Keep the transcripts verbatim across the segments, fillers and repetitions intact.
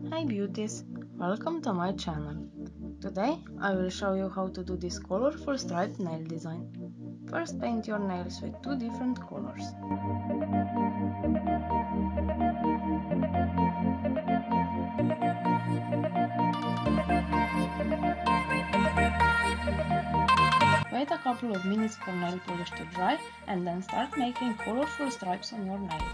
Hi beauties, welcome to my channel. Today I will show you how to do this colorful striped nail design. First paint your nails with two different colors. Wait a couple of minutes for nail polish to dry and then start making colorful stripes on your nails.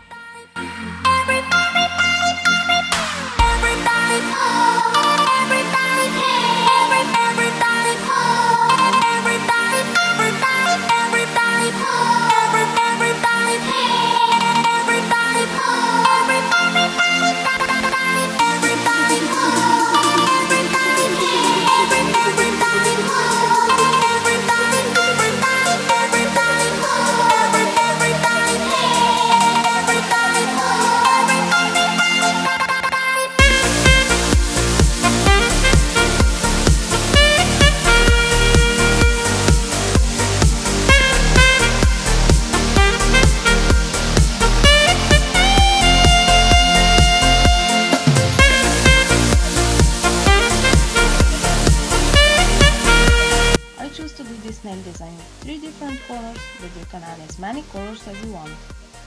To do this nail design with three different colors, but you can add as many colors as you want.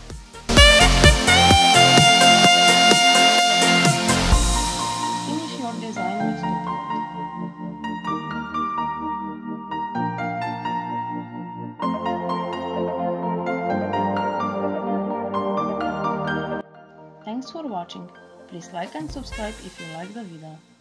Finish your design with top coat. Thanks for watching. Please like and subscribe if you like the video.